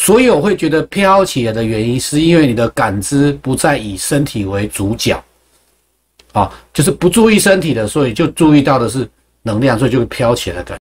所以我会觉得飘起来的原因，是因为你的感知不再以身体为主角，啊，就是不注意身体的，所以就注意到的是能量，所以就会飘起来的感觉。